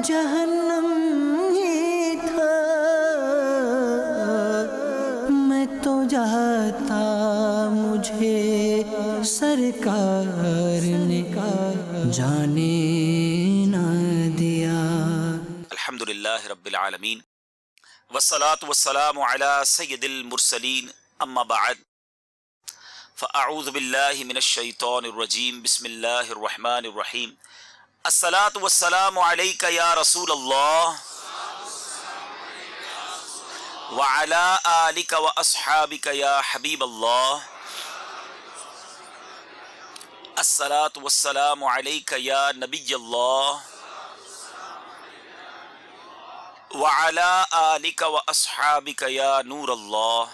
جہنم ہی تھا، میں تو جاتا مجھے سرکار نے جانے نہ دیا۔ الحمدللہ رب العالمین والصلاة والسلام علی سید المرسلین، اما بعد فاعوذ باللہ من الشیطان الرجیم، بسم اللہ الرحمن الرحیم۔ الصلاة والسلام علیک یا رسول اللہ وعلی آلک واصحابک یا حبیب اللہ۔ الصلاة والسلام علیک یا نبی اللہ وعلی آلک واصحابک یا نور اللہ۔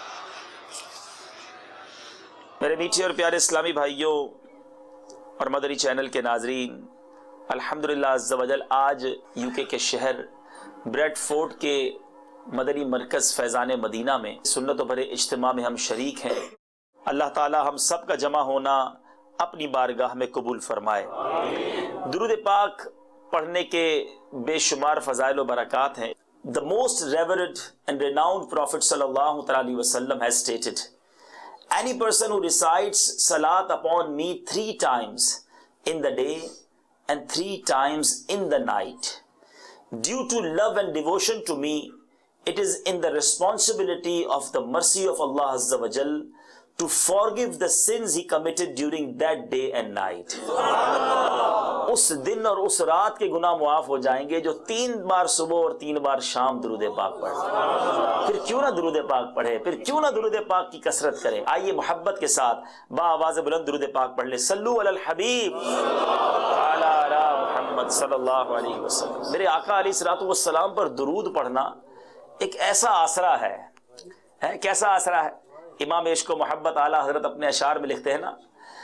میرے میٹھے اور پیارے اسلامی بھائیوں اور مدنی چینل کے ناظرین، الحمدللہ عز و جل آج UK کے شہر بریڈ فورڈ کے مدنی مرکز فیضان مدینہ میں سنت و بھرے اجتماع میں ہم شریک ہیں۔ اللہ تعالی ہم سب کا جمع ہونا اپنی بارگاہ میں قبول فرمائے۔ درود پاک پڑھنے کے بے شمار فضائل و برکات ہیں۔ The most revered and renowned Prophet sallallahu alaihi wasallam has stated, any person who recites salat upon me 3 times in the day and 3 times in the night, due to love and devotion to me, it is in the responsibility of the mercy of Allah Azza wa Jal to forgive the sins he committed during that day and night. اس دن اور اس رات کے گناہ معاف ہو جائیں گے جو 3 بار صبح اور 3 بار شام درود پاک پڑھے۔ پھر کیوں نہ درود پاک پڑھے، پھر کیوں نہ درود پاک کی کثرت کریں۔ آئیے محبت کے ساتھ با آواز بلند درود پاک پڑھ لیں۔ صلو علی الحبیب علی محمد صلی اللہ علیہ وسلم۔ میرے آقا علیہ الصلوۃ والسلام پر درود پڑھنا ایک ایسا آسرا ہے۔ کیسا آسرا ہے؟ امام عشق و محبت اعلیٰ حضرت اپنے اشعار میں لکھتے ہیں نا،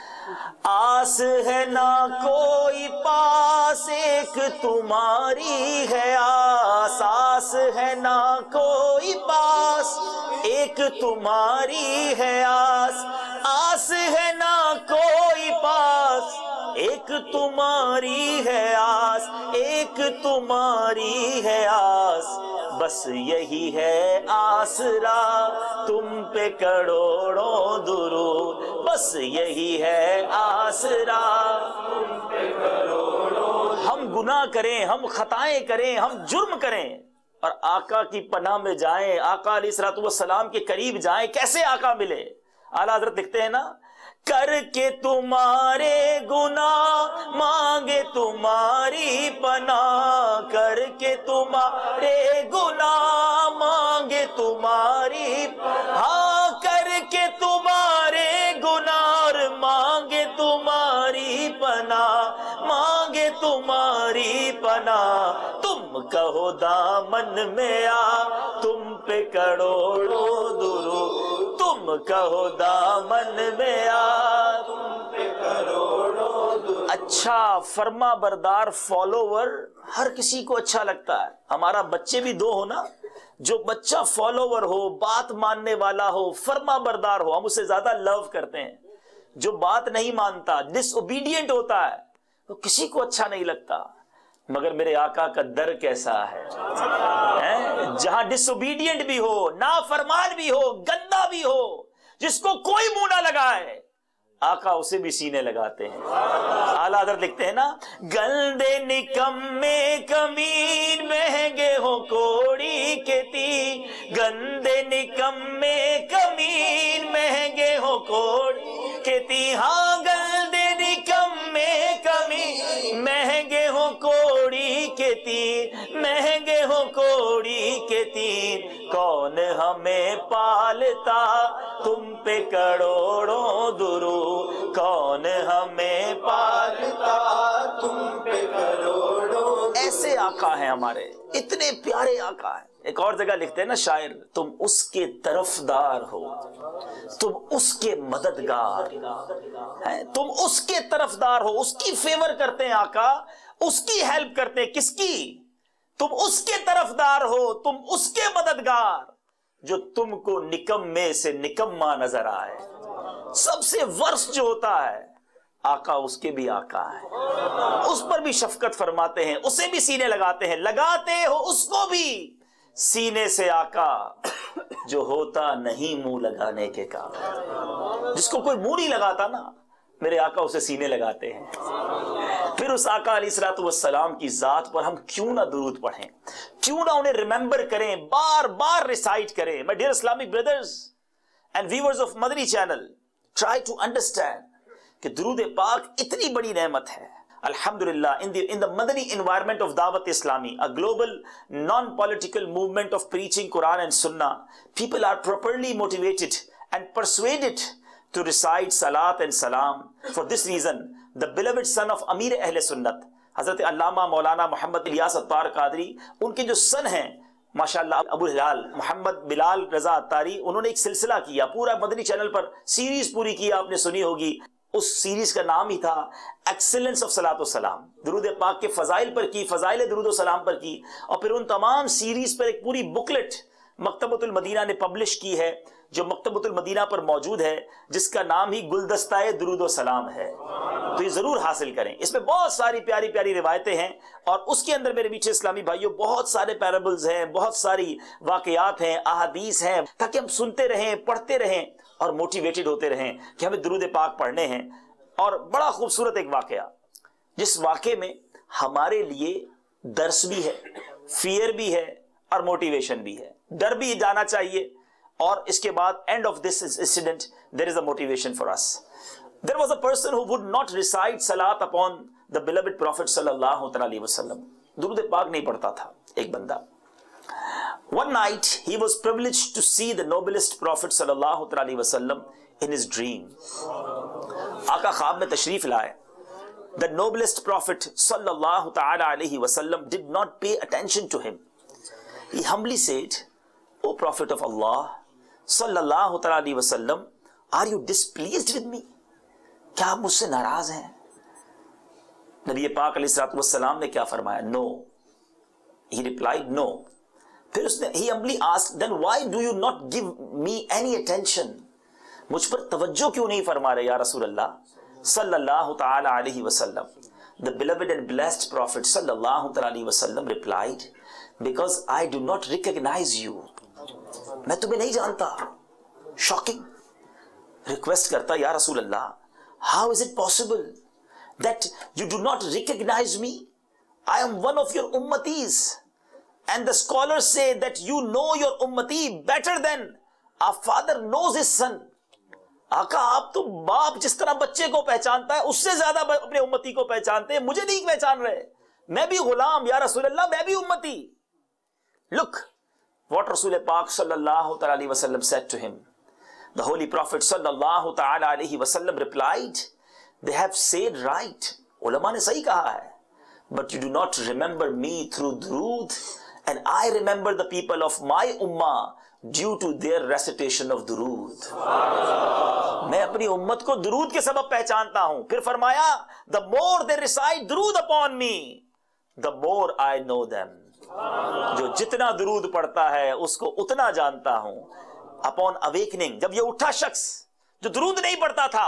آس ہے نہ کوئی پاس ایک تمہاری ہے آس، آس ہے نہ کوئی پاس ایک تمہاری ہے آس، آس ہے نہ کوئی پاس ایک تمہاری ہے آس، ایک تمہاری ہے آس، بس یہی ہے آسرا تم پہ کروڑوں درود، بس یہی ہے آسرا تم پہ کروڑوں۔ ہم گناہ کریں، ہم خطائیں کریں، ہم جرم کریں اور آقا کی پناہ میں جائیں، آقا علیہ الصلوۃ والسلام کے قریب جائیں، کیسے آقا ملے؟ اعلیٰ حضرت لکھتے ہیں نا، کر کے تمہارے گناہ مانگے تمہاری پناہ، کر کے تمہارے گناہ مانگے تمہاری پناہ، ہاں کر کے تمہارے گناہ مانگے تمہاری پناہ، مانگے تمہاری پناہ، تم کہو دامن میں آ تم پہ کروڑوں درود، تم کہو دامن میں آ تم پہ کروڑوں درود۔ اچھا فرما بردار فالوور ہر کسی کو اچھا لگتا ہے۔ ہمارا بچے بھی 2 ہو نا، جو بچہ فالوور ہو، بات ماننے والا ہو، فرما بردار ہو، ہم اسے زیادہ لو کرتے ہیں۔ جو بات نہیں مانتا، ڈس اوبیڈینٹ ہوتا ہے، تو کسی کو اچھا نہیں لگتا۔ مگر میرے آقا کا در کیسا ہے، جہاں ڈس اوبیڈینٹ بھی ہو، نافرمان بھی ہو، گندا بھی ہو، جس کو کوئی منہ نہ لگائے، آقا اسے بھی سینے لگاتے ہیں۔ اعلیٰ حضرت لکھتے ہیں نا، گندے نکمے کمین مہنگے ہو کوڑی کے تین، گندے نکمے کمین مہنگے ہو کوڑی کے تین، ہاں گندے نکمے کمین مہنگے ہو کوڑی کے تین، مہنگے ہو کوڑی کے تین، کون ہمیں پالتا تم پہ کروڑوں درود، کون ہمیں پالتا تم پہ کروڑوں۔ ایسے آقا ہیں ہمارے، اتنے پیارے آقا ہیں۔ ایک اور جگہ لکھتے ہیں نا شاعر، تم اس کے طرفدار ہو، تم اس کے مددگار، تم اس کے طرفدار ہو، اس کی فیور کرتے ہیں آقا، اس کی ہیلپ کرتے ہیں۔ کس کی؟ تم اس کے طرفدار ہو، تم اس کے مددگار، جو تم کو نکمے سے نکما نظر آئے۔ سب سے ورس جو ہوتا ہے آقا اس کے بھی آقا ہیں، اس پر بھی شفقت فرماتے ہیں، اسے بھی سینے لگاتے ہیں، لگاتے ہو اس کو بھی سینے سے آقا جو ہوتا نہیں منہ لگانے کے کام، جس کو کوئی منہ نہیں لگاتا نا میرے آقا اسے سینے لگاتے ہیں۔ پھر اس آقا علیہ الصلوۃ والسلام کی ذات پر ہم کیوں نہ درود پڑھیں، کیوں نہ انہیں ریممبر کریں، بار بار ریسائٹ کریں۔ My dear Islamic brothers and viewers of Madani channel, try to understand کہ درود پاک اتنی بڑی نعمت ہے۔ الحمدللہ in the Madani environment of Dawat Islami, a global non-political movement of preaching Quran and Sunnah, people are properly motivated and persuaded to recite Salat and Salam. For this reason, the beloved son of Amir Ahl Sunnat, حضرت علامہ مولانا محمد الیاس عطار قادری، ان کے جو سن ہیں ماشاءاللہ ابو الہلال محمد بلال رضا عطاری، انہوں نے ایک سلسلہ کیا، پورا مدنی چینل پر سیریز پوری کی، آپ نے سنی ہوگی۔ اس سیریز کا نام ہی تھا ایکسلنس آف صلاۃ و سلام، درود پاک کے فضائل پر کی، فضائل درود و سلام پر کی، اور پھر ان تمام سیریز پر ایک پوری بکلٹ مکتبۃ المدینہ نے پبلش کی ہے، جو مکتبۃ المدینہ پر موجود ہے، جس کا نام ہی گلدستہ درود و سلام ہے۔ تو یہ ضرور حاصل کریں، اس میں بہت ساری پیاری پیاری روایتیں ہیں، اور اس کے اندر میرے میٹھے اسلامی بھائیوں بہت سارے پیرابلز ہیں، بہت ساری واقعات ہیں، احادیث ہیں، تاکہ ہم سنتے رہیں، پڑھتے رہیں اور موٹیویٹڈ ہوتے رہیں کہ ہمیں درود پاک پڑھنے ہیں۔ اور بڑا خوبصورت ایک واقعہ، جس واقعے میں ہمارے لیے درس بھی ہے، فیئر بھی ہے اور موٹیویشن بھی ہے۔ ڈر بھی جانا چاہیے، اور اس کے بعد end of this incident there is a motivation for us. There was a person who would not recite salat upon the beloved Prophet sallallahu alaihi wasallam. درود پاک نہیں پڑھتا تھا ایک بندہ۔ One night he was privileged to see the noblest Prophet sallallahu alaihi wasallam in his dream. آقا خواب میں تشریف لائے۔ The noblest Prophet sallallahu alaihi wasallam did not pay attention to him. He humbly said, "O Prophet of Allah صلی اللہ علیہ وسلم, are you displeased with me? کیا آپ مجھ سے ناراض ہیں؟ نبی پاک علیہ السلام نے کیا فرمایا؟ No. He replied no. پھر اس نے he humbly asked, then why do you not give me any attention? مجھ پر توجہ کیوں نہیں فرما رہے یا رسول اللہ صلی اللہ تعالی علیہ وسلم؟ The beloved and blessed Prophet صلی اللہ علیہ وسلم replied, because I do not recognize you. میں تمہیں نہیں جانتا۔ شاکنگ ریکویسٹ کرتا، یا رسول اللہ how is it possible that you do not recognize me? I am one of your ummatis and the scholars say that you know your ummati better than a father knows his son. آقا آپ تو باپ جس طرح بچے کو پہچانتا ہے اس سے زیادہ اپنے امتی کو پہچانتے ہیں، مجھے نہیں پہچان رہے، میں بھی غلام، یا رسول اللہ میں بھی امتی۔ Look what Rasul Pak sallallahu alaihi wasallam said to him. The Holy Prophet sallallahu alaihi wasallam replied, they have said right. Ulama ne sahi kaha hai. But you do not remember me through durood, and I remember the people of my ummah due to their recitation of durood. میں اپنی امت کو درود کے سبب پہچانتا ہوں۔ پھر فرمایا, the more they recite durood upon me, the more I know them. جو جتنا درود پڑھتا ہے اس کو اتنا جانتا ہوں۔ اپون اویکننگ، جب یہ اٹھا شخص جو درود نہیں پڑھتا تھا،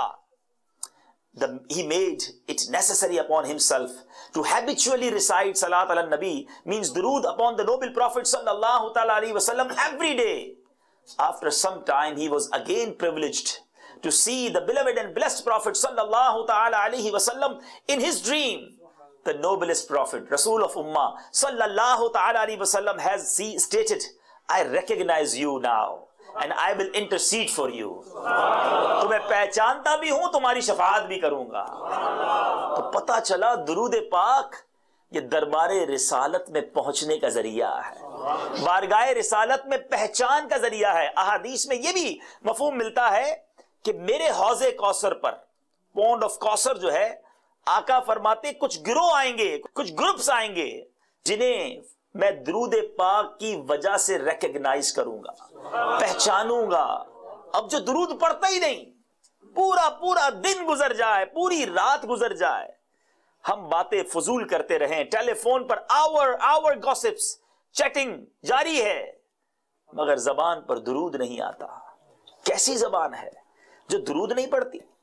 he made it necessary upon himself to habitually recite salat ala nabi, means durud upon the noble Prophet sallallahu alaihi wasallam every day. After some time he was again privileged to see the beloved and blessed Prophet sallallahu alaihi wasallam in his dream. The noblest Prophet, Rasul of Ummah, sallallahu alaihi wasallam has stated, I recognize you now and I will intercede for you. تمہیں پہچانتا بھی ہوں، تمہاری شفاعت بھی کروں گا۔ تو پتہ چلا درود پاک یہ دربار رسالت میں پہنچنے کا ذریعہ ہے، بارگاہ رسالت میں پہچان کا ذریعہ ہے۔ احادیث میں یہ بھی مفہوم ملتا ہے کہ میرے حوض کوثر پر، پونڈ آف کوثر جو ہے، آقا فرماتے کچھ گروہ آئیں گے، کچھ گروپس آئیں گے جنہیں میں درود پاک کی وجہ سے ریکگنائز کروں گا، پہچانوں گا۔ اب جو درود پڑھتا ہی نہیں، پورا دن گزر جائے، پوری رات گزر جائے، ہم باتیں فضول کرتے رہیں، ٹیلی فون پر آور گوسپس، چیٹنگ جاری ہے، مگر زبان پر درود نہیں آتا۔ کیسی زبان ہے جو درود نہیں پڑھتی؟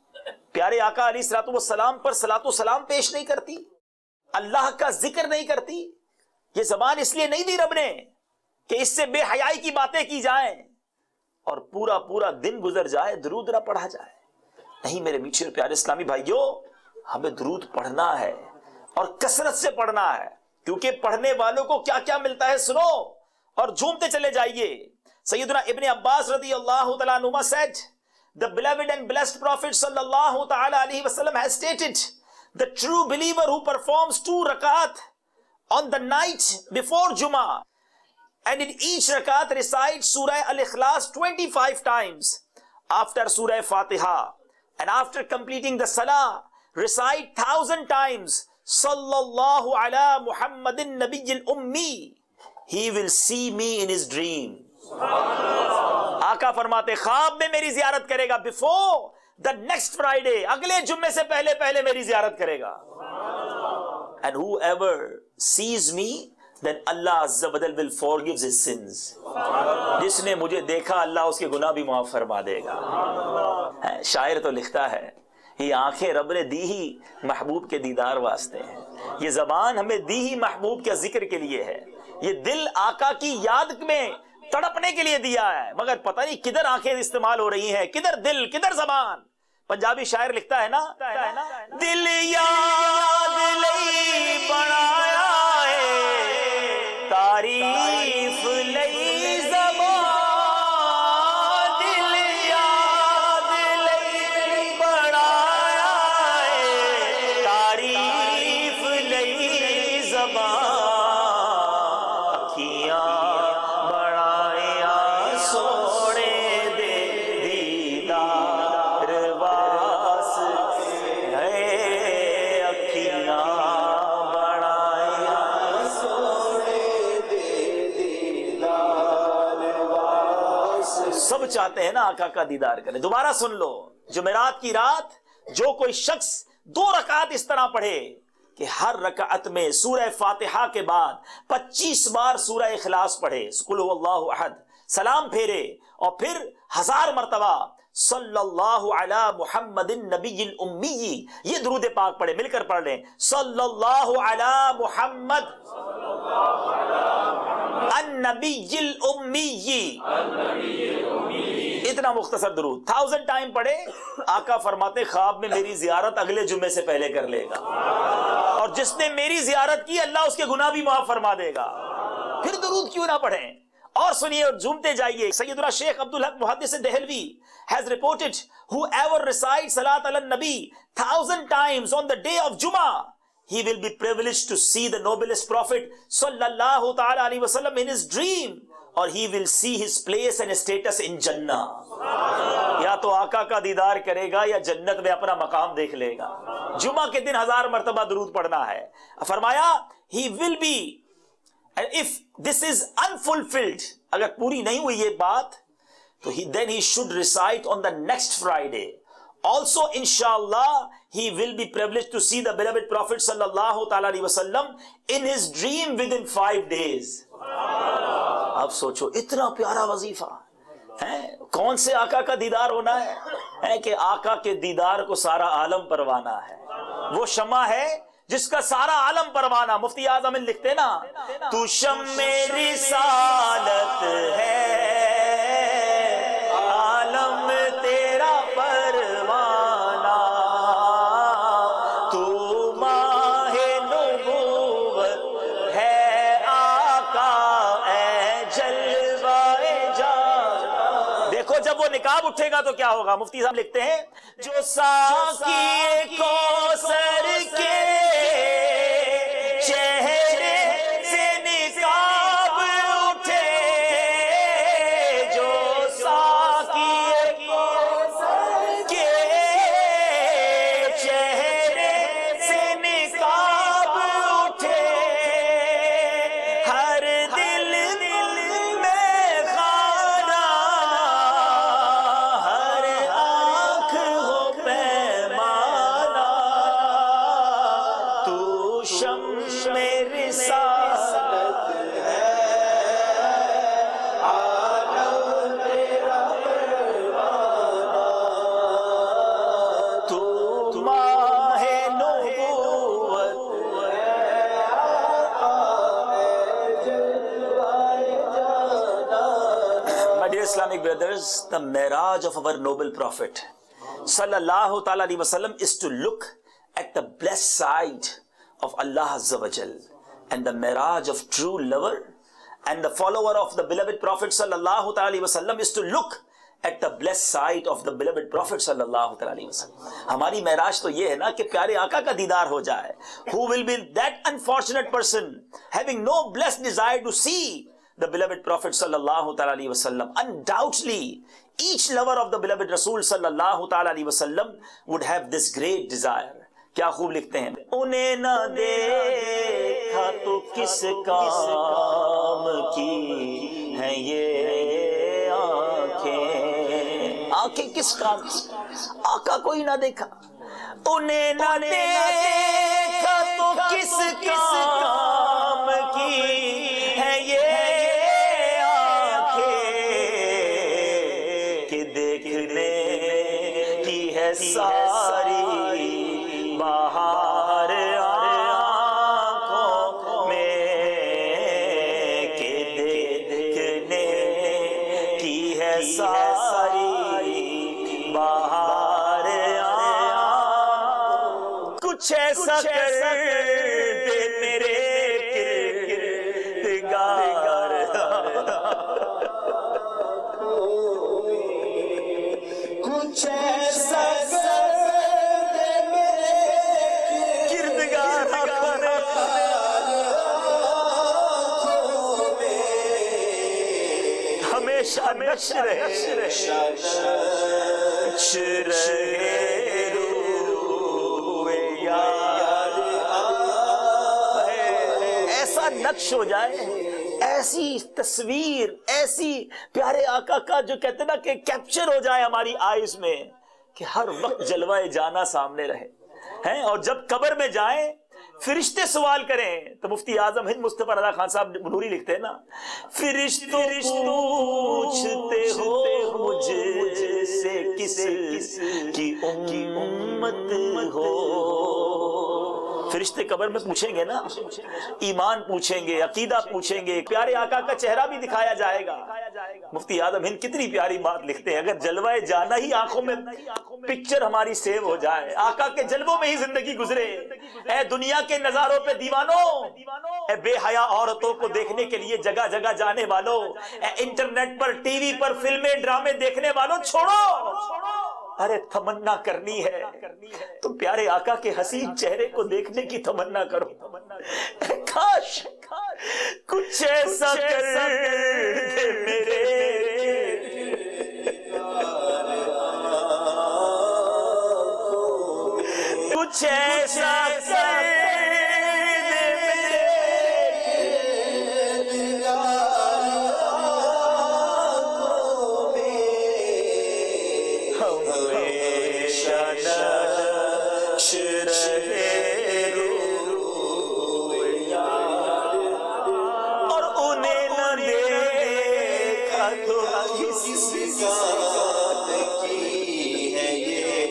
پیارے آقا علیہ الصلوۃ والسلام پر صلاۃ و سلام پیش نہیں کرتی، اللہ کا ذکر نہیں کرتی؟ یہ زبان اس لیے نہیں دی رب نے کہ اس سے بے حیائی کی باتیں کی جائیں اور پورا پورا دن گزر جائے درود نہ پڑھا جائے۔ نہیں میرے میٹھے اور پیارے اسلامی بھائیوں، ہمیں درود پڑھنا ہے اور کثرت سے پڑھنا ہے، کیونکہ پڑھنے والوں کو کیا کیا ملتا ہے سنو اور جھومتے چلے جائیے۔ سیدنا ابن عباس رضی اللہ تعالیٰ عنہما said, the beloved and blessed Prophet sallallahu ta'ala alayhi wasallam has stated, the true believer who performs 2 rakat on the night before Jummah and in each rakat recites Surah Al-Ikhlas 25 times after Surah Fatiha, and after completing the Salah recite 1000 times Sallallahu ala Muhammadin Nabiyyil Ummi, he will see me in his dream. آقا فرماتے خواب میں میری زیارت کرے گا before the next Friday، اگلے جمعے سے پہلے پہلے میری زیارت کرے گا. And whoever sees me, then Allah Azza wa Jal will forgive his sins. جس نے مجھے دیکھا اللہ اس کے گناہ بھی معاف فرما دے گا. شاعر تو لکھتا ہے یہ آنکھیں رب نے دی ہی محبوب کے دیدار واسطے ہیں، یہ زبان ہمیں دی ہی محبوب کے ذکر کے لیے ہے، یہ دل آقا کی یاد میں تڑپنے کے لیے دیا ہے، مگر پتہ نہیں کدھر آنکھیں استعمال ہو رہی ہیں، کدھر دل کدھر زبان. پنجابی شاعر لکھتا ہے نا، دل یاد لئی بنایا ہے تعریف لئی زبان، دل یاد لئی بنایا ہے تعریف لئی زبان، اکھیاں سب چاہتے ہیں نا آقا کا دیدار کریں. دوبارہ سن لو، جمعرات کی رات جو کوئی شخص 2 رکعت اس طرح پڑھے کہ ہر رکعت میں سورہ فاتحہ کے بعد 25 بار سورہ اخلاص پڑھے، قل هو اللہ احد، سلام پھیرے اور پھر 1000 مرتبہ صلی اللہ علی محمد النبی الامی، یہ درود پاک پڑھے. مل کر پڑھ لیں، صلی اللہ علی محمد النبی الامی، اتنا مختصر درود 1000 ٹائم پڑھے. آقا فرماتے خواب میں میری زیارت اگلے جمعے سے پہلے کر لے گا، اور جس نے میری زیارت کی اللہ اس کے گناہ بھی معاف فرما دے گا. پھر درود کیوں نہ پڑھیں؟ اور سنیے اور جھومتے جائیے. سیدنا شیخ عبدالحق محدث Dehlavi has reported, whoever recites salat ala nabi 1000 times on the day of Jummah, he will be privileged to see the noblest prophet sallallahu ta'ala alayhi wa sallam in his dream, or he will see his place and status in Jannah. یا تو آقا کا دیدار کرے گا یا جنت میں اپنا مقام دیکھ لے گا. جمعہ کے دن 1000 مرتبہ درود پڑھنا ہے. فرمایا he will be, and if this is unfulfilled، اگر پوری نہیں ہوئی یہ بات تو then he should recite on the next Friday. Also inshallah he will be privileged to see the beloved Prophet sallallahu ta'ala alaihi wasallam in his dream within 5 days. اب سوچو اتنا پیارا وظیفہ ہے، کون سے آقا کا دیدار ہونا ہے کہ آقا کے دیدار کو سارا عالم پروانہ ہے. وہ شمع ہے جس کا سارا عالم پروانہ. مفتی اعظم لکھتے نا، تو شمع رسالت ہے عالم تیرا پروانہ، تو ماہ نبوت ہے آقا اے جلوہ جان. دیکھو جب وہ نقاب اٹھے گا تو کیا ہوگا. مفتی صاحب لکھتے ہیں، جو ساقی کوثر کے چہرے سے نقاب اٹھے، جو ساقی کوثر کے چہرے سے نقاب اٹھے، ہر دل میں خانہ، ہر آنکھ ہو پیمانہ، Islamic brothers, the Miraj of our noble Prophet Sallallahu Ta'ala Alaihi Wasallam is to look at the blessed side of Allah Azza wa Jal. And the Miraj of true lover and the follower of the beloved Prophet Sallallahu Ta'ala Alaihi Wasallam is to look at the blessed side of the beloved Prophet Sallallahu Ta'ala Alaihi Wasallam. ہماری معراج تو یہ ہے نا کہ پیارے آقا کا دیدار ہو جائے. Who will be that unfortunate person having no blessed desire to see the beloved Prophet Sallallahu Ta'ala Alaihi Wasallam? Undoubtedly, each lover of the beloved Rasul Sallallahu Ta'ala Alaihi Wasallam would have this great desire. کیا خوب لکھتے ہیں, انہیں نہ دیکھا تو کس کام کی ہیں یہ آنکھیں. آنکھیں کس کام کی؟ آقا کوئی نہ دیکھا. انہیں نہ دیکھا تو کس کام کی ہیں یہ آنکھیں کہ دیکھنے کی ہے ساری بہار آنکھوں میں, کہ دیکھنے کی ہے ساری بہار آنکھوں. کچھ ایسا کر دے میرے کردگار, کچھ ایسا ہمیشہ نقش رہے روح یاد, ایسا نقش ہو جائے, ایسی تصویر, ایسی پیارے آقا کا جو کہتے نا کہ کیپچر ہو جائے ہماری آئیز میں, کہ ہر وقت جلوہ جانا سامنے رہے ہیں. اور جب قبر میں جائیں فرشتے سوال کریں تو مفتی اعظم ہند مصطفیٰ رضا خان صاحب نوری لکھتے ہیں نا, فرشتوں پوچھتے ہو مجھ سے کس کی امت ہو. فرشتے قبر میں پوچھیں گے نا, ایمان پوچھیں گے, عقیدہ پوچھیں گے, پیارے آقا کا چہرہ بھی دکھایا جائے گا. مفتی اعظم ہند کتنی پیاری بات لکھتے ہیں, اگر جلوہ جانا ہی آنکھوں میں پکچر ہماری سیو ہو جائے, آقا کے جلووں میں ہی زندگی گزرے. اے دنیا کے نظاروں پہ دیوانوں, اے بے حیا عورتوں کو دیکھنے کے لیے جگہ جگہ جانے والوں, اے انٹرنیٹ پر ٹی وی پر فلمیں ڈرامے دیکھنے والوں, چھوڑو, ارے تمنا کرنی ہے تو پیارے آقا کے حسین چہرے کو دیکھنے کی تمنا کرو. کاش کچھ ایسا کر دے میرے, کچھ ایسا کر دے میرے, ہمیشہ نقش رہے روح یاد, اور انہیں نہ دیکھا تو کسی کام کی ہے یہ.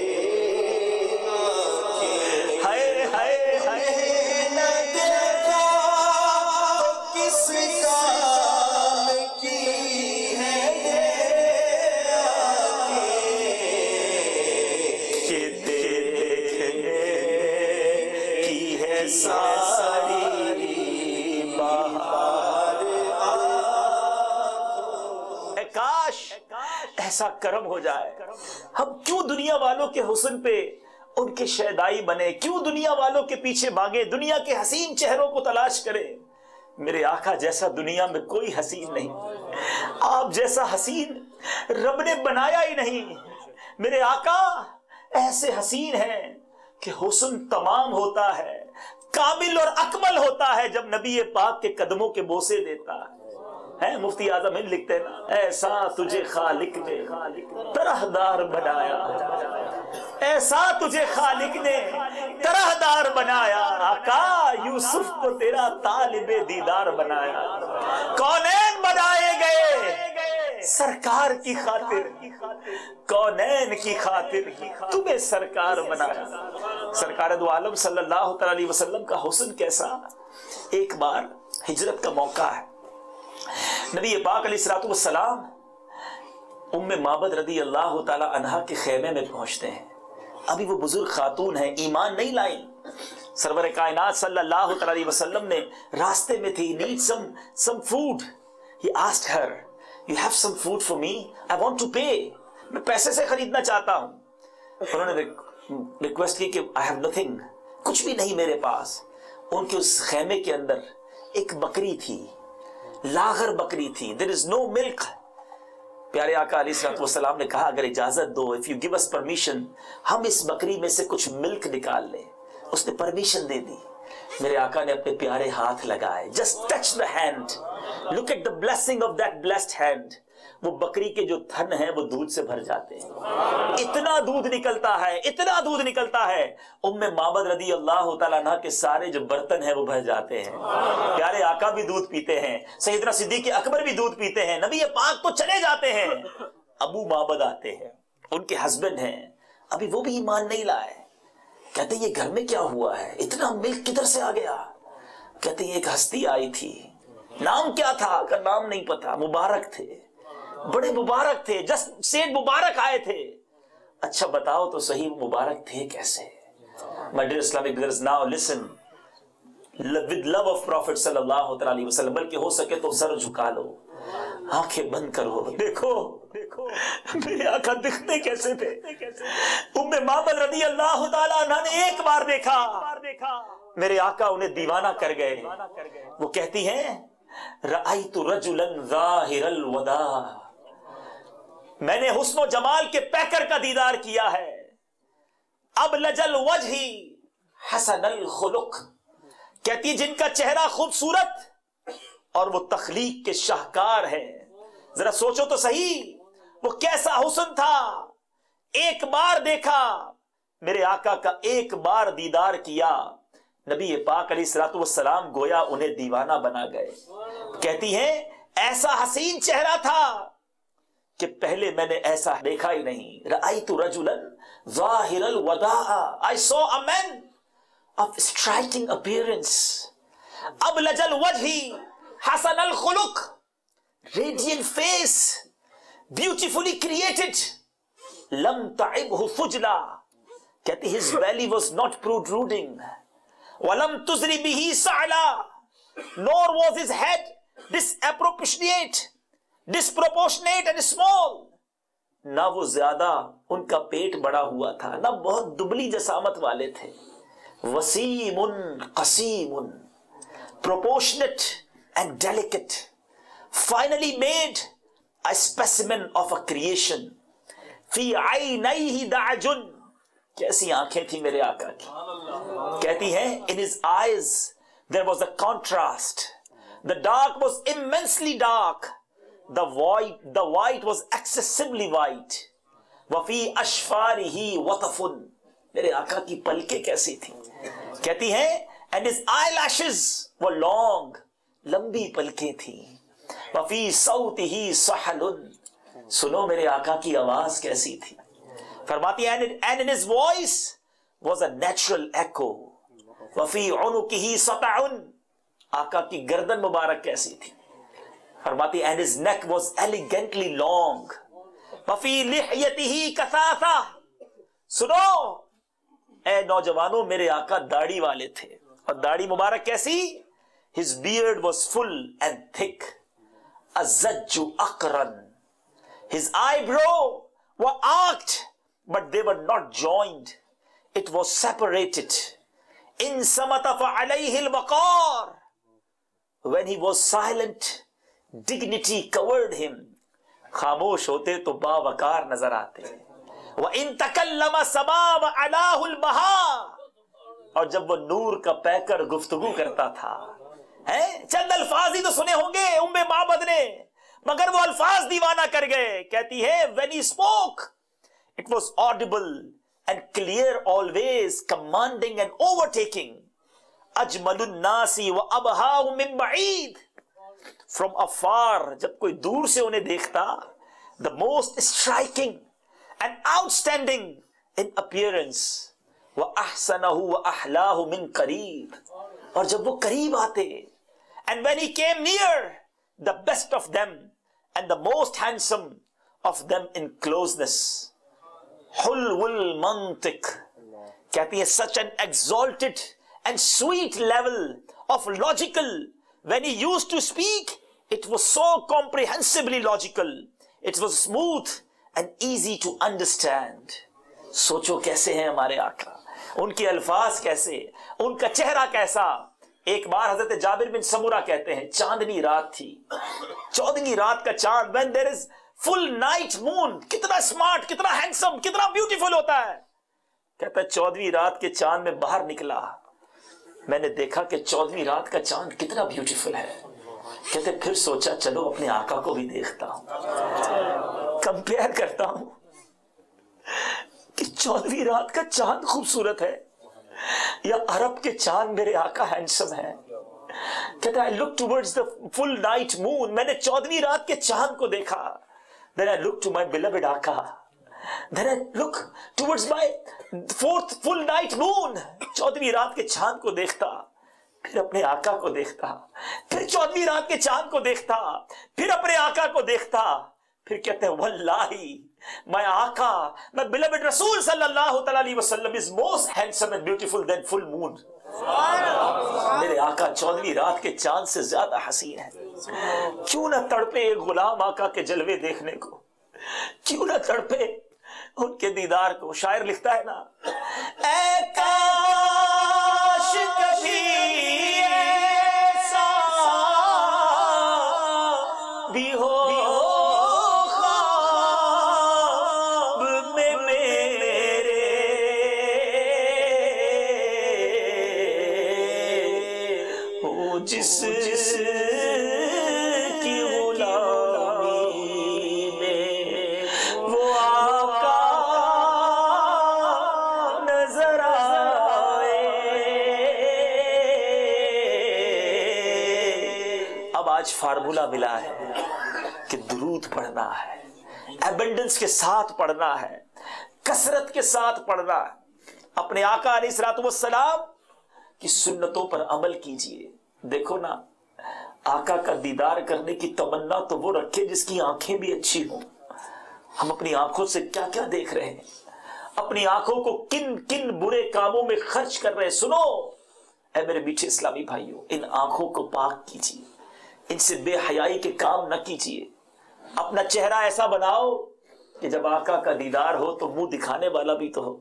ایسا کرم ہو جائے, ہم کیوں دنیا والوں کے حسن پہ ان کے شیدائی بنے, کیوں دنیا والوں کے پیچھے بھاگے, دنیا کے حسین چہروں کو تلاش کرے. میرے آقا جیسا دنیا میں کوئی حسین نہیں, آپ جیسا حسین رب نے بنایا ہی نہیں. میرے آقا ایسے حسین ہیں کہ حسن تمام ہوتا ہے, کامل اور اکمل ہوتا ہے جب نبی پاک کے قدموں کے بوسے دیتا ہے. مفتی اعظم ہند لکھتے ہیں نا, ایسا تجھے خالق نے طرح دار بنایا, ایسا تجھے خالق نے طرح دار بنایا. آقا یوسف کو تیرا طالب دیدار بنایا. کونین بنائے گئے سرکار کی خاطر, کونین کی خاطر تمہیں سرکار بنایا. سرکار دو عالم صلی اللہ تعالی علیہ وسلم کا حسن کیسا. ایک بار ہجرت کا موقع ہے, نبی پاک علیہ الصلوۃ والسلام ام معبد رضی اللہ تعالی عنہا کے خیمے میں پہنچتے ہیں. ابھی وہ بزرگ خاتون ہیں, ایمان نہیں لائیں. سرور کائنات صلی اللہ علیہ وسلم نے راستے میں تھی, need some food. He asked her, you have some food for me? I want to pay. میں پیسے سے خریدنا چاہتا ہوں. انہوں نے ریکویسٹ کی کہ I have nothing. کچھ بھی نہیں میرے پاس. ان کے اس خیمے کے اندر ایک بکری تھی, لاغر بکری تھی. There is no milk. پیارے آقا علیہ السلام نے کہا اگر اجازت دو, if you give us permission, ہم اس بکری میں سے کچھ ملک نکال لیں. اس نے پرمیشن دے دی. میرے آقا نے اپنے پیارے ہاتھ لگائے. Just touch the hand. Look at the blessing of that blessed hand. وہ بکری کے جو تھن ہیں وہ دودھ سے بھر جاتے ہیں. اتنا دودھ نکلتا ہے, اتنا دودھ نکلتا ہے. ام معبد رضی اللہ تعالیٰ عنہ کے سارے جو برتن ہیں وہ بھر جاتے ہیں. پیارے آقا بھی دودھ پیتے ہیں, سیدنا صدیق اکبر بھی دودھ پیتے ہیں, نبی پاک تو چلے جاتے ہیں. ابو معبد آتے ہیں, ان کے ہسبینڈ ہیں, ابھی وہ بھی ایمان نہیں لائے. کہتے ہیں یہ گھر میں کیا ہوا ہے, اتنا ملک کدھر سے آ گیا؟ کہتے ہیں ایک ہستی آئی تھی. نام کیا تھا؟ کا نام نہیں پتا. مبارک تھے, بڑے مبارک تھے, جسٹ سیڈ مبارک آئے تھے. اچھا بتاؤ تو صحیح مبارک تھے کیسے؟ My dear Islamic brothers, now listen. With love of Prophet صلی اللہ علیہ وسلم, بلکہ ہو سکے تو سر جھکا لو, آنکھیں بند کرو. دیکھو میرے آقا دکھتے کیسے تھے. ام معبد رضی اللہ تعالیٰ عنہ نے ایک بار دیکھا, میرے آقا انہیں دیوانہ کر گئے. وہ کہتی ہیں رأیت رجلا ظاہر الوداع, میں نے حسن و جمال کے پیکر کا دیدار کیا ہے. ابلج الوجہ حسن الخلق, کہتی جن کا چہرہ خوبصورت اور وہ تخلیق کے شاہکار ہے. ذرا سوچو تو صحیح وہ کیسا حسن تھا. ایک بار دیکھا, میرے آقا کا ایک بار دیدار کیا, نبی پاک علیہ الصلوۃ والسلام گویا انہیں دیوانہ بنا گئے. کہتی ہیں ایسا حسین چہرہ تھا کہ پہلے میں نے ایسا دیکھا ہی نہیں. رأیت رجلا ظاہر الوداع, I saw a man of striking appearance. ابلج الوجہ حسن الخلق, radiant face, beautifully created. لم تعبہ خجلا, کہتی his belly was not protruding. وَلَمْ تُزْرِ بِهِ سَعْلًا, nor was his head disproportionate and small. نہ وہ زیادہ ان کا پیٹ بڑا ہوا تھا, نہ بہت دبلی جسامت والے تھے. Wasim قسیم, proportionate and delicate, finally made a specimen of a creation. فی عینیہ دعج, کیسی آنکھیں تھی میرے آقا کی. کہتی ہیں in his eyes there was a contrast. The dark was immensely dark, the white was excessively white. وفی اشفارہ وطف, میرے آقا کی پلکیں کیسی تھی. کہتی ہیں and his eyelashes were long, لمبی پلکیں تھی. وفی صوتہ سحل, سنو میرے آقا کی آواز کیسی تھی. فرماتی ہیں and in his voice was a natural echo. وفی عنقہ سطع, آقا کی گردن مبارک کیسی تھی. فرماتی and his neck was elegantly long. وفی لحیتہ کثافہ, سنو اے نوجوانوں میرے آقا داڑھی والے تھے, اور داڑھی مبارک کیسی. his beard was full and thick. الزج اقرن, his eyebrow were arched but they were not joined, it was separated. in samata فعليه الوقار, when he was silent dignity covered him, خاموش ہوتے تو باوقار نظر آتے. وَإِن تَكَلَّمَ سَمَا وَعَلَاهُ الْبَهَا, اور جب وہ نور کا پیکر گفتگو کرتا تھا, چند الفاظ ہی تو سنے ہوں گے ام معبد نے, مگر وہ الفاظ دیوانہ کر گئے. کہتی ہے when he spoke it was audible and clear, always commanding and overtaking. Ajmal الناس وابہاہ من بعید, from afar, جب کوئی دور سے انہیں دیکھتا, the most striking and outstanding in appearance. وَأَحْسَنَهُ وَأَحْلَاهُ مِنْ قَرِيب, اور جب وہ قریب آتے, and when he came near, the best of them and the most handsome of them in closeness. Hulwul mantiq, کہتی ہے such an exalted and sweet level of logical. When he used to speak, it was so comprehensively logical. It was smooth and easy to understand. سوچو کیسے ہیں ہمارے آقا، ان کے الفاظ کیسے، ان کا چہرہ کیسا. ایک بار حضرت جابر بن سمورہ کہتے ہیں چاندنی رات تھی، 14ویں رات کا چاند. when there is full night moon، کتنا اسمارٹ، کتنا ہینڈسم، کتنا بیوٹیفل ہوتا ہے. کہتا ہے 14ویں رات کے چاند میں باہر نکلا، میں نے دیکھا کہ 14ویں رات کا چاند کتنا بیوٹیفل ہے. کہتے پھر سوچا چلو اپنے آقا کو بھی دیکھتا ہوں، کمپیئر کرتا ہوں کہ 14ویں رات کا چاند خوبصورت ہے یا عرب کے چاند میرے آقا ہینڈسم ہے. کہتا ہے I look towards the full night moon، میں نے 14ویں رات کے چاند کو دیکھا. Then I look to my beloved آقا. Then I look towards my fourth full night moon، 14ویں رات کے چاند کو دیکھتا، پھر اپنے آقا کو دیکھتا، پھر 14ویں رات کے چاند کو دیکھتا، پھر اپنے آقا کو دیکھتا. پھر کہتے ہیں واللہ my آقا، my beloved رسول صلی اللہ علیہ وسلم is most handsome and beautiful than full moon. میرے آقا 14ویں رات کے چاند سے زیادہ حسین ہے. کیوں نہ تڑپے ایک غلام آقا کے جلوے دیکھنے کو، کیوں نہ تڑپے ان کے دیدار کو. شاعر لکھتا ہے نا، اے کاش کبھی ایسا بھی ہو جس کی غلامی میں وہ آقا نظر آئے. اب آج فارمولا ملا ہے کہ درود پڑھنا ہے، ایبنڈنس کے ساتھ پڑھنا ہے، کثرت کے ساتھ پڑھنا ہے. اپنے آقا علیہ الصلوۃ والسلام کی سنتوں پر عمل کیجئے. دیکھو نا، آقا کا دیدار کرنے کی تمنا تو وہ رکھے جس کی آنکھیں بھی اچھی ہوں. ہم اپنی آنکھوں سے کیا کیا دیکھ رہے ہیں، اپنی آنکھوں کو کن کن برے کاموں میں خرچ کر رہے ہیں. سنو اے میرے میٹھے اسلامی بھائیوں، ان آنکھوں کو پاک کیجیے، ان سے بے حیائی کے کام نہ کیجیے. اپنا چہرہ ایسا بناؤ کہ جب آقا کا دیدار ہو تو منہ دکھانے والا بھی تو ہو،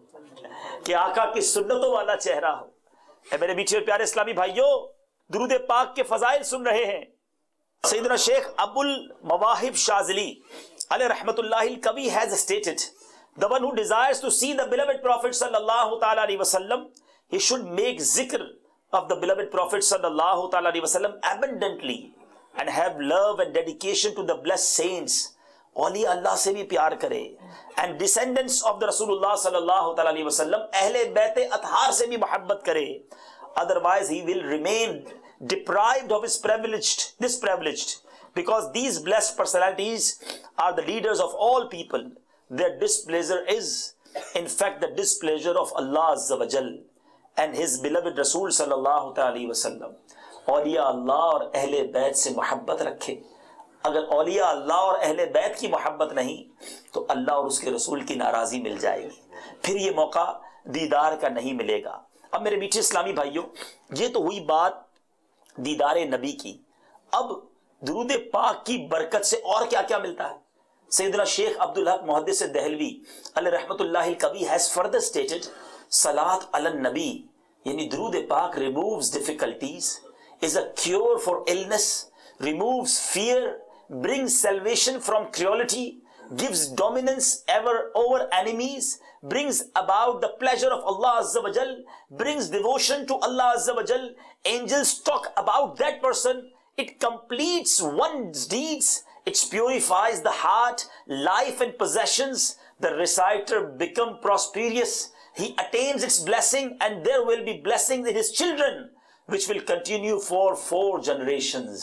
کہ آقا کی سنتوں والا چہرہ ہو. اے میرے میٹھے اور پیارے اسلامی بھائیوں، درود پاک کے فضائل سن رہے ہیں. سیدنا شیخ ابو المواہب شاذلی علیہ رحمت اللہ الکوی has stated, the one who desires to see the beloved Prophet sallallahu ta'ala alayhi wasallam, he should make zikr of the beloved Prophet sallallahu ta'ala alayhi wasallam abundantly and have love and dedication to the blessed saints. اولیاء اللہ سے بھی پیار کرے and descendants of the Rasulullah sallallahu ta'ala alayhi wasallam, اہل بیت اطہار سے بھی محبت کرے. Otherwise he will remain deprived of this privileged, because these blessed personalities are the leaders of all people. Their displeasure is in fact the displeasure of Allah Azza wa Jal and his beloved Rasul sallallahu ta'ala wasallam. اولیاء اللہ اور اہل بیت سے محبت رکھے. اگر اولیاء اللہ اور اہل بیت کی محبت نہیں تو اللہ اور اس کے رسول کی ناراضی مل جائے گی، پھر یہ موقع دیدار کا نہیں ملے گا. اب میرے میٹھے اسلامی بھائیوں، یہ تو ہوئی بات دیدار نبی کی. اب درود پاک کی برکت سے اور کیا کیا ملتا ہے. سیدنا شیخ عبدالحق محدث دہلوی علیہ رحمت اللہ الکوی has further stated, صلاۃ علی النبی یعنی درود پاک removes difficulties, is a cure for illness, removes fear, brings salvation from cruelty, gives dominance ever over enemies, brings about the pleasure of Allah Azza wa Jal, brings devotion to Allah Azza wa Jal. Angels talk about that person. It completes one's deeds. It purifies the heart, life and possessions. The reciter becomes prosperous. He attains its blessing, and there will be blessings in his children, which will continue for 4 generations.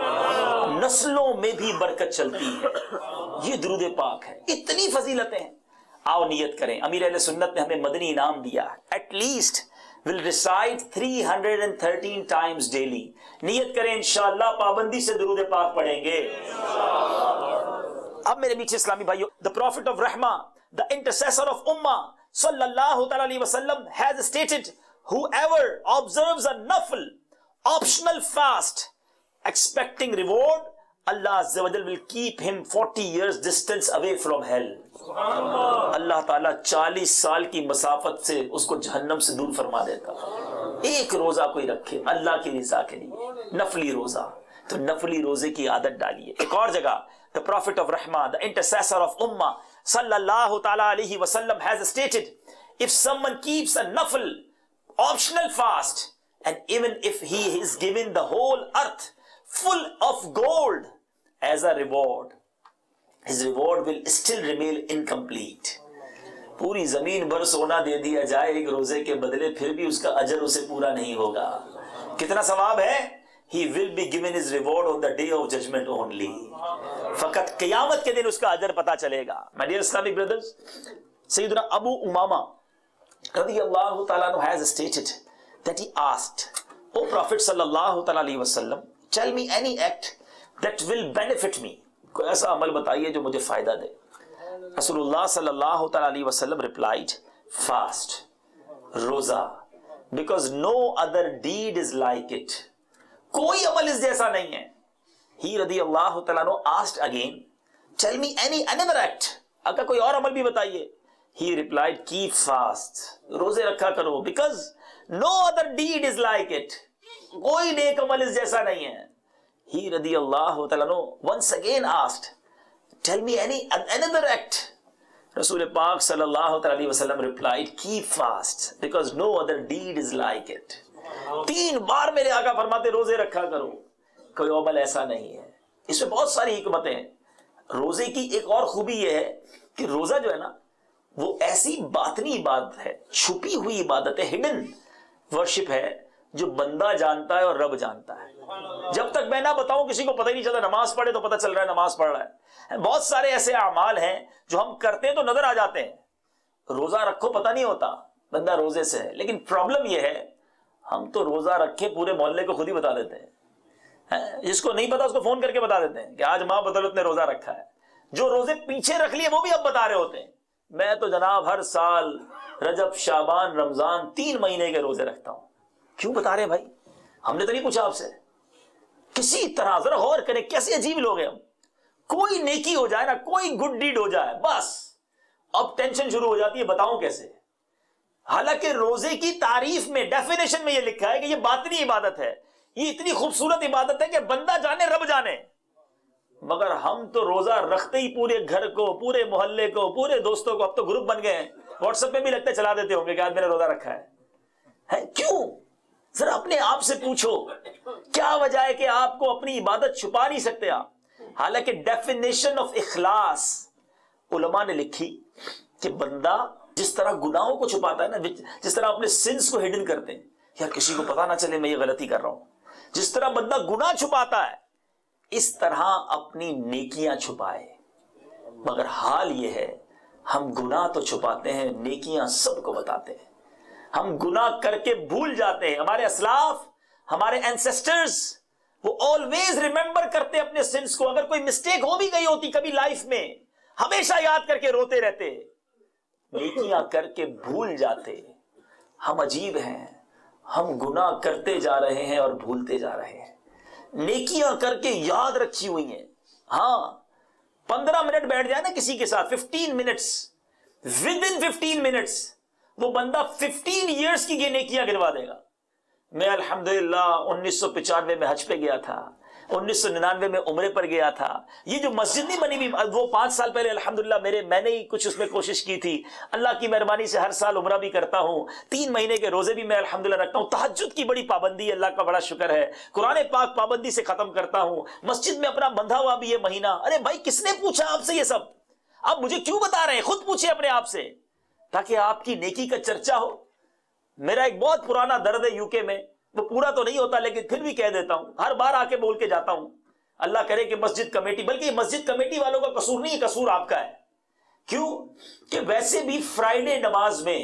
نسلوں میں بھی برکت چلتی ہے. یہ درود پاک ہے، اتنی فضیلتیں ہیں. آؤ نیت کریں. امیر اہل سنت نے ہمیں مدنی انعام دیا ہے. At least will recite 313 times daily. نیت کریں انشاءاللہ پابندی سے درود پاک پڑھیں گے. اب میرے میٹھے اسلامی بھائیوں, the Prophet of Rahmah, the intercessor of Ummah, sallallahu ta'ala alayhi wa sallam, has stated, whoever observes a nafl, optional fast, expecting reward, Allah Azza wa Jal will keep him 40 years distance away from hell. اللہ تعالیٰ 40 سال کی مسافت سے اس کو جہنم سے دور فرما دیتا. ایک روزہ کوئی رکھے اللہ کی رضا کے لیے, نفلی روزہ, تو نفلی روزے کی عادت ڈالیے. ایک اور جگہ the Prophet of Rahmah, the intercessor of Ummah, sallallahu ta'ala alayhi wa sallam, has stated, if someone keeps a nafl, optional fast, and even if he is given the whole earth full of gold as a reward, his reward will still remain incomplete. پوری زمین بھر سونا دے دیا جائے ایک روزے کے بدلے, پھر بھی اس کا اجر اسے پورا نہیں ہوگا. کتنا ثواب ہے؟ He will be given his reward on the day of judgment only. فقط قیامت کے دن اس کا اجر پتا چلے گا. My dear Islamic brothers, سیدنا ابو امامہ رضی اللہ تعالیٰ عنہ has stated that he asked, O Prophet sallallahu ta'ala alayhi wa sallam, tell me any act that will benefit me. کوئی ایسا عمل بتائیے جو مجھے فائدہ دے. رسول اللہ صلی اللہ تعالیٰ علیہ وسلم replied, fast, روزہ, because no other deed is like it. کوئی عمل اس جیسا نہیں ہے. He رضی اللہ تعالیٰ عنہ asked again, tell me any another act. اگر کوئی اور عمل بھی بتائیے. He replied, keep fast, روزے رکھا کرو, because no other deed is like it. کوئی نیک عمل اس جیسا نہیں ہے. He رضی اللہ تعالیٰ عنہ once again asked, tell me any another act. رسول پاک صلی اللہ علیہ وسلم replied, keep fast, because no other deed is like it. 3 بار میرے آقا فرماتے روزے رکھا کرو, کوئی عمل ایسا نہیں ہے. اس میں بہت ساری حکمتیں ہیں. روزے کی ایک اور خوبی یہ ہے کہ روزہ جو ہے نا وہ ایسی باطنی عبادت ہے, چھپی ہوئی عبادت ہے, ہڈن ورشپ ہے, جو بندہ جانتا ہے اور رب جانتا ہے. جب تک میں نہ بتاؤں کسی کو پتہ ہی نہیں چلتا. نماز پڑھے تو پتہ چل رہا ہے نماز پڑھ رہا ہے. بہت سارے ایسے اعمال ہیں جو ہم کرتے ہیں تو نظر آ جاتے ہیں. روزہ رکھو پتہ نہیں ہوتا بندہ روزے سے ہے. لیکن پرابلم یہ ہے ہم تو روزہ رکھے پورے محلے کو خود ہی بتا دیتے ہیں. جس کو نہیں پتا اس کو فون کر کے بتا دیتے ہیں کہ آج ماں بدولت نے روزہ رکھا ہے. جو روزے پیچھے رکھ لیے وہ بھی اب بتا رہے ہوتے ہیں, میں تو جناب ہر سال رجب شعبان رمضان 3 مہینے کے روزے رکھتا ہوں. کیوں بتا رہے ہیں بھائی؟ ہم نے تو نہیں پوچھا آپ سے. کسی طرح ذرا غور کریں کیسے عجیب لوگ ہیں ہم. کوئی نیکی ہو جائے نا, کوئی گڈ ڈیڈ ہو جائے, بس اب ٹینشن شروع ہو جاتی ہے بتاؤں کیسے. حالانکہ روزے کی تعریف میں ڈیفینیشن میں یہ لکھا ہے کہ یہ باطنی عبادت ہے, یہ اتنی خوبصورت عبادت ہے کہ بندہ جانے رب جانے. مگر ہم تو روزہ رکھتے ہی پورے گھر کو, پورے محلے کو, پورے دوستوں کو, اب تو گروپ بن گئے ہیں, واٹس ایپ پہ بھی لگتا ہے چلا دیتے ہوں گے کہ آج میں نے روزہ رکھا ہے. کیوں؟ ذرا اپنے آپ سے پوچھو کیا وجہ ہے کہ آپ کو اپنی عبادت چھپا نہیں سکتے آپ. حالانکہ ڈیفینیشن آف اخلاص علماء نے لکھی کہ بندہ جس طرح گناہوں کو چھپاتا ہے نا, جس طرح اپنے سنس کو ہڈن کرتے ہیں, یار کسی کو پتا نہ چلے میں یہ غلطی کر رہا ہوں, جس طرح بندہ گناہ چھپاتا ہے اس طرح اپنی نیکیاں چھپائے. مگر حال یہ ہے ہم گناہ تو چھپاتے ہیں, نیکیاں سب کو بتاتے ہیں. ہم گناہ کر کے بھول جاتے ہیں. ہمارے اسلاف, ہمارے اینسسٹرز, وہ آلویز ریممبر کرتے اپنے سنس کو. اگر کوئی مسٹیک ہو بھی گئی ہوتی کبھی لائف میں, ہمیشہ یاد کر کے روتے رہتے. نیکیاں کر کے بھول جاتے. ہم عجیب ہیں, ہم گناہ کرتے جا رہے ہیں اور بھولتے جا رہے ہیں. نیکیاں کر کے یاد رکھی ہوئی ہیں. ہاں 15 منٹ بیٹھ جائے نا کسی کے ساتھ, 15 منٹس, ود ان 15 منٹس وہ بندہ 15 ایئرس کی یہ نیکیاں گنوا دے گا. میں الحمدللہ 1995 میں حج پہ گیا تھا, 1999 میں عمرے پر گیا تھا. یہ جو مسجد نہیں بنی ہوئی وہ 5 سال پہلے الحمدللہ میں نے ہی کچھ اس میں کوشش کی تھی. اللہ کی مہربانی سے ہر سال عمرہ بھی کرتا ہوں, 3 مہینے کے روزے بھی میں الحمدللہ رکھتا ہوں. تہجد کی بڑی پابندی ہے, اللہ کا بڑا شکر ہے. قرآن پاک پابندی سے ختم کرتا ہوں. مسجد میں اپنا بندھا ہوا بھی یہ مہینہ. ارے بھائی کس نے پوچھا آپ سے یہ سب؟ آپ مجھے کیوں بتا رہے ہیں؟ خود پوچھیں اپنے آپ سے تاکہ آپ کی نیکی کا چرچا ہو. میرا ایک بہت پرانا درد ہے UK میں, وہ پورا تو نہیں ہوتا لیکن پھر بھی کہہ دیتا ہوں, ہر بار آ کے بول کے جاتا ہوں. اللہ کرے کہ مسجد کمیٹی, بلکہ یہ مسجد کمیٹی والوں کا قصور نہیں, قصور آپ کا ہے. کیوں کہ ویسے بھی فرائیڈے نماز میں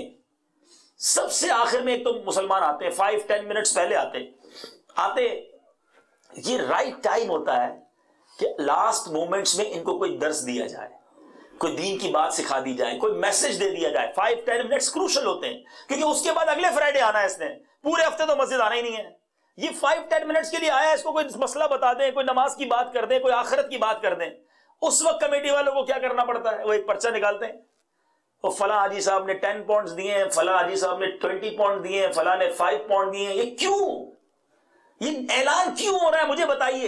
سب سے آخر میں ایک تو مسلمان آتے ہیں, 5-10 منٹس پہلے آتے. یہ رائٹ ٹائم ہوتا ہے کہ لاسٹ مومنٹس میں ان کو کوئی درس دیا جائے, کوئی دین کی بات سکھا دی جائے, کوئی میسج دے دیا جائے. 5-10 منٹس کروشل ہوتے ہیں, کیونکہ اس کے بعد اگلے فرائیڈے آنا ہے, اس نے پورے ہفتے تو مسجد آنا ہی نہیں ہے. یہ 5-10 منٹس کے لیے آیا ہے, اس کو کوئی مسئلہ بتا دیں, کوئی نماز کی بات کر دیں, کوئی آخرت کی بات کر دیں. اس وقت کمیٹی والوں کو کیا کرنا پڑتا ہے, وہ ایک پرچہ نکالتے ہیں, وہ فلاں حاجی صاحب نے 10 پاؤنڈز دیے ہیں, فلاں حاجی صاحب نے 20 پاؤنڈ دیے ہیں, فلاں نے 5 پاؤنڈ دیے ہیں. یہ کیوں, یہ اعلان کیوں ہو رہا ہے, مجھے بتائیے.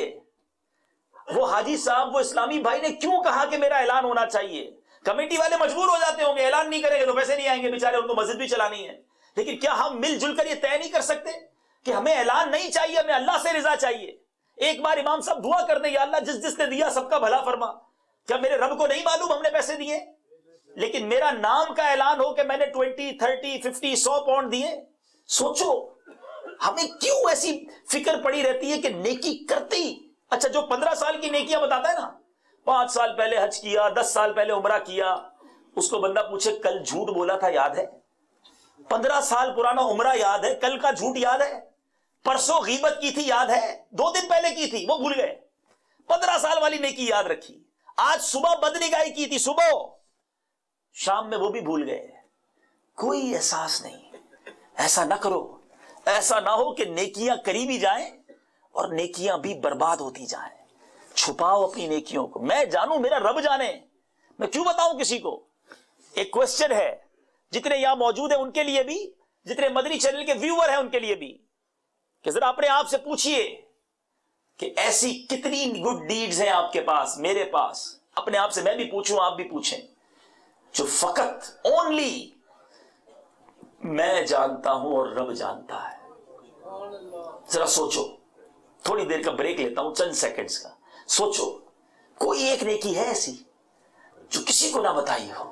وہ حاجی صاحب, وہ اسلامی بھائی نے کیوں کہا کہ میرا اعلان ہونا چاہیے؟ کمیٹی والے مجبور ہو جاتے ہوں گے, اعلان نہیں کریں گے تو پیسے نہیں آئیں گے بیچارے, ان کو مسجد بھی چلانی ہے. لیکن کیا ہم مل جل کر یہ طے نہیں کر سکتے کہ ہمیں اعلان نہیں چاہیے, ہمیں اللہ سے رضا چاہیے؟ ایک بار امام صاحب دعا کر دیں, یا اللہ جس جس نے دیا سب کا بھلا فرما. کیا میرے رب کو نہیں معلوم ہم نے پیسے دیے؟ لیکن میرا نام کا اعلان ہو کہ میں نے 20, 30, 50, 100 پاؤنڈ دیے. سوچو ہمیں کیوں ایسی فکر پڑی رہتی ہے کہ نیکی کرتی. اچھا, جو 15 سال کی نیکیاں بتاتا ہے نا, 5 سال پہلے حج کیا, 10 سال پہلے عمرہ کیا, اس کو بندہ پوچھے کل جھوٹ بولا تھا یاد ہے؟ 15 سال پرانا عمرہ یاد ہے, کل کا جھوٹ یاد ہے, پرسوں غیبت کی تھی یاد ہے, 2 دن پہلے کی تھی وہ بھول گئے, 15 سال والی نیکی یاد رکھی. آج صبح بدنگاہی کی تھی صبح, شام میں وہ بھی بھول گئے. کوئی احساس نہیں. ایسا نہ کرو, ایسا نہ ہو کہ نیکیاں کری بھی جائیں اور نیکیاں بھی برباد ہوتی جائیں. چھپاؤ اپنی نیکیوں کو, میں جانوں, میرا رب جانے, میں کیوں بتاؤں کسی کو. ایک کوسچن ہے جتنے یہاں موجود ہیں ان کے لیے بھی, جتنے مدنی چینل کے ویور ہیں ان کے لیے بھی, کہ ذرا اپنے آپ سے پوچھئے کہ ایسی کتنی گڈ ڈیڈز ہیں آپ کے پاس, میرے پاس. اپنے آپ سے میں بھی پوچھوں, آپ بھی پوچھیں, جو فقط اونلی میں جانتا ہوں اور رب جانتا ہے. ذرا سوچو, تھوڑی دیر کا بریک لیتا ہوں, چند سیکنڈز کا. سوچو کوئی ایک نیکی ہے ایسی جو کسی کو نہ بتائی ہو.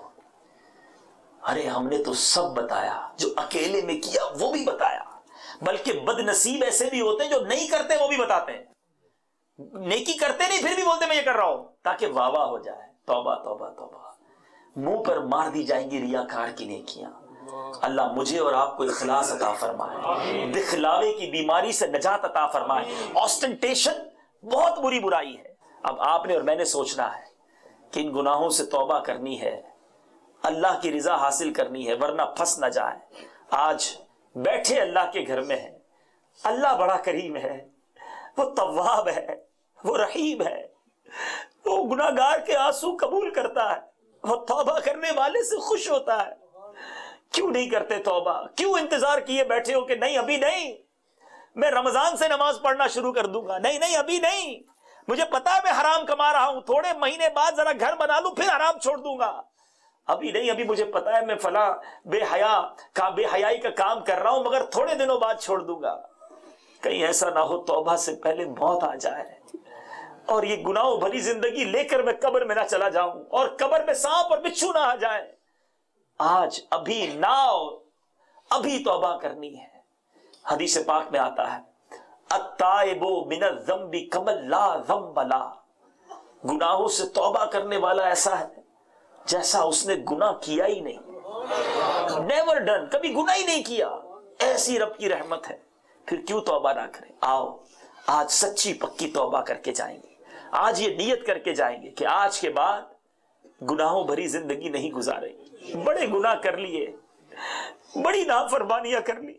ارے ہم نے تو سب بتایا, جو اکیلے میں کیا وہ بھی بتایا, بلکہ بد نصیب ایسے بھی ہوتے ہیں جو نہیں کرتے وہ بھی بتاتے ہیں. نیکی کرتے نہیں پھر بھی بولتے میں یہ کر رہا ہوں, تاکہ واہ واہ ہو جائے. توبہ توبہ توبہ, منہ پر مار دی جائیں گی ریاکار کی نیکیاں. اللہ مجھے اور آپ کو اخلاص عطا فرمائے, دکھلاوے کی بیماری سے نجات عطا فرمائے. آسٹنٹیشن بہت بری برائی ہے. اب آپ نے اور میں نے سوچنا ہے کہ ان گناہوں سے توبہ کرنی ہے, اللہ کی رضا حاصل کرنی ہے, ورنہ پھنس نہ جائے. آج بیٹھے اللہ کے گھر میں ہیں, اللہ بڑا کریم ہے, وہ تواب ہے, وہ رحیم ہے, وہ گناہگار کے آنسو قبول کرتا ہے, وہ توبہ کرنے والے سے خوش ہوتا ہے. کیوں نہیں کرتے توبہ؟ کیوں انتظار کیے بیٹھے ہو کہ نہیں ابھی نہیں, میں رمضان سے نماز پڑھنا شروع کر دوں گا, نہیں نہیں ابھی نہیں, مجھے پتا ہے میں حرام کما رہا ہوں, تھوڑے مہینے بعد ذرا گھر بنا لوں پھر حرام چھوڑ دوں گا, ابھی نہیں, ابھی مجھے پتا ہے میں فلاں بے حیائی کا کام کر رہا ہوں مگر تھوڑے دنوں بعد چھوڑ دوں گا. کہیں ایسا نہ ہو توبہ سے پہلے موت آ جائے اور یہ گناہوں بھری زندگی لے کر میں قبر میں نہ چلا جاؤں اور قبر میں سانپ اور بچھو نہ آ جائے. آج ابھی ناؤ, ابھی توبہ کرنی ہے. حدیث پاک میں آتا ہے التائب من الذنب کمن لا ذنب له, گناہوں سے توبہ کرنے والا ایسا ہے جیسا اس نے گناہ کیا ہی نہیں, نیور ڈن, کبھی گناہ ہی نہیں کیا. ایسی رب کی رحمت ہے, پھر کیوں توبہ نہ کریں. آؤ آج سچی پکی توبہ کر کے جائیں گے, آج یہ نیت کر کے جائیں گے کہ آج کے بعد گناہوں بھری زندگی نہیں گزاریں گے. بڑے گناہ کر لیے, بڑی نافرمانیاں کر لی,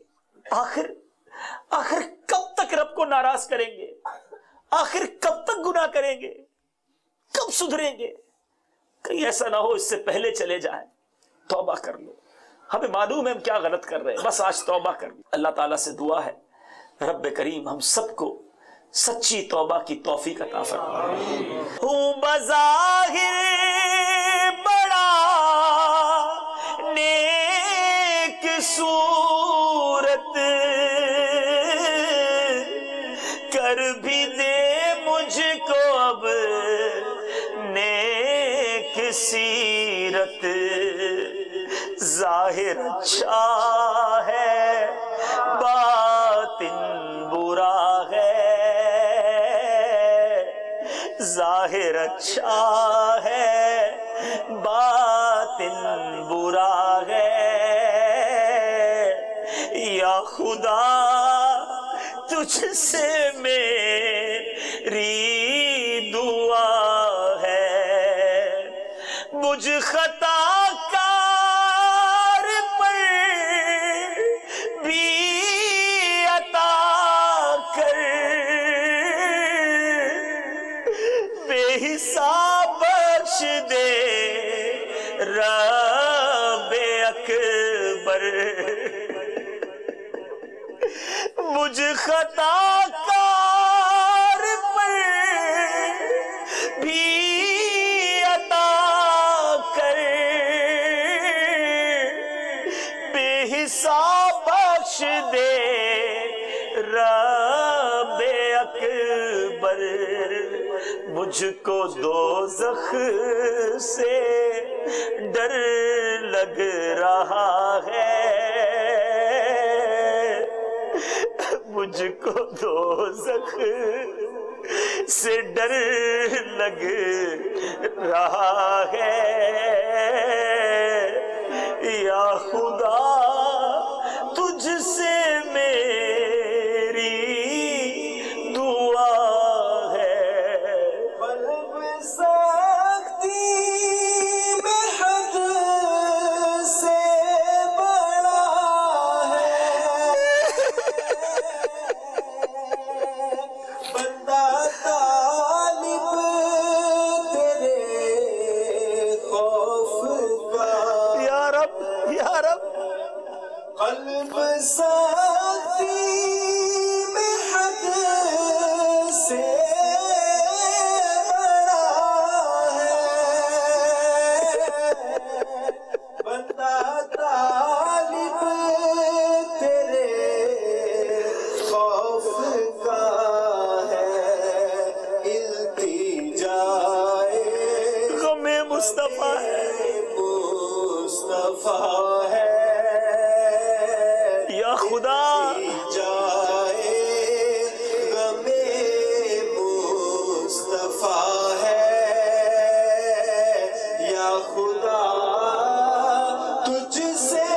آخر کب تک رب کو ناراض کریں گے؟ آخر کب تک گناہ کریں گے؟ کب سدھریں گے؟ کہیں ایسا نہ ہو اس سے پہلے چلے جائیں. توبہ کر لو, ہمیں معلوم ہے ہم کیا غلط کر رہے ہیں, بس آج توبہ کر لو. اللہ تعالیٰ سے دعا ہے رب کریم ہم سب کو سچی توبہ کی توفیق عطا فرمائے. ہوں بظاہر بڑا نیک صورت, کر بھی دے مجھ کو اب نیک سیرت. ظاہر اچھا ہے باطن برا ہے, ظاہر اچھا ہے باطن برا ہے. یا خدا تجھ سے میری دعا مجھ خطا کار پر بھی عطا کر، بے حساب بخش دے رب اکبر، مجھ کو دوزخ سے ڈر لگ رہا ہے، مجھ کو دوزخ سے ڈر لگ رہا ہے، یا خدا تجھ سے میری دعا ہے، قلب سختی میں حد سے بڑا ہے، بندہ طالب تیرے خوف کا، یا رب یا رب، قلب سختی میں حد سے بڑا ہے، بندہ طالب تیرے خوف کا ہے، التجائے غم مصطفیٰ ہے، مصطفیٰ ہے، یا خدا جائے غم مصطفیٰ ہے، یا خدا تجھ سے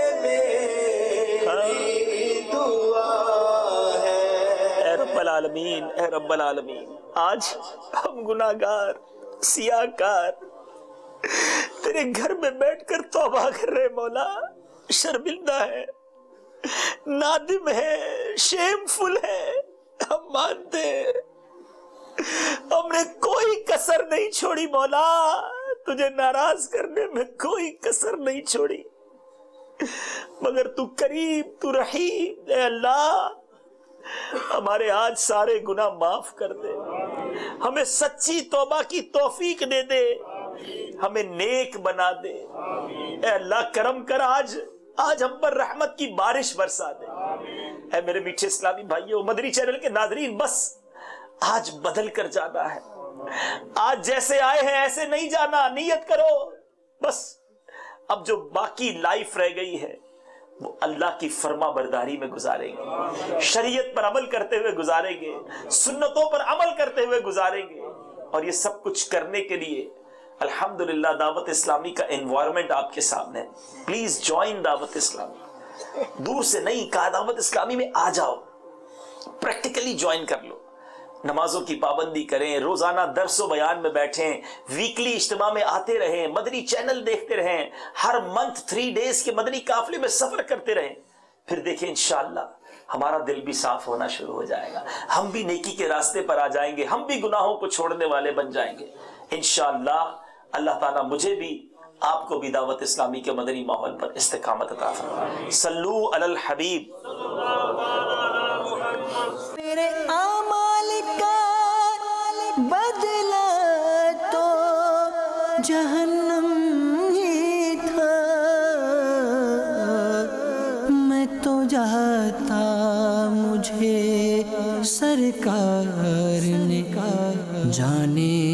میری دعا ہے، اے رب العالمین، اے رب العالمین، آج ہم گناہگار سیاہکار تیرے گھر میں بیٹھ کر توبہ کر رہے مولا، شرمندہ ہے، نادم ہے، شیم فل ہے، ہم مانتے ہیں ہم نے کوئی کسر نہیں چھوڑی مولا، تجھے ناراض کرنے میں کوئی کسر نہیں چھوڑی، مگر تو کریم، تو رحیم، اے اللہ ہمارے آج سارے گناہ معاف کر دے، ہمیں سچی توبہ کی توفیق دے دے، ہمیں نیک بنا دے، اے اللہ کرم کر، آج ہم پر رحمت کی بارش برسا دے، اے میرے میٹھے اسلامی بھائیوں، مدنی چینل کے ناظرین، بس آج بدل کر جانا ہے، آج جیسے آئے ہیں ایسے نہیں جانا، نیت کرو، بس اب جو باقی لائف رہ گئی ہے وہ اللہ کی فرما برداری میں گزاریں گے، شریعت پر عمل کرتے ہوئے گزاریں گے، سنتوں پر عمل کرتے ہوئے گزاریں گے، اور یہ سب کچھ کرنے کے لیے الحمدللہ دعوت اسلامی کا انوائرمنٹ آپ کے سامنے ہے، پلیز جوائن دعوت اسلامی، دور سے نہیں کہا، دعوت اسلامی میں آ جاؤ، پریکٹیکلی جوائن کر لو، نمازوں کی پابندی کریں، روزانہ درس و بیان میں بیٹھیں، ویکلی اجتماع میں آتے رہیں، مدنی چینل دیکھتے رہیں، ہر منتھ 3 days کے مدنی قافلے میں سفر کرتے رہیں، پھر دیکھیں انشاءاللہ ہمارا دل بھی صاف ہونا شروع ہو جائے گا، ہم بھی نیکی کے راستے پر آ جائیں گے، ہم بھی گناہوں کو چھوڑنے والے بن جائیں گے انشاءاللہ۔ اللہ تعالیٰ مجھے بھی آپ کو بھی دعوت اسلامی کے مدنی ماحول پر استقامت عطا فرمائے۔ صلو علی الحبیب۔ میرے اعمال کا بدلہ تو جہنم ہی تھا، میں تو جاتا مجھے سرکار نے کہا جانے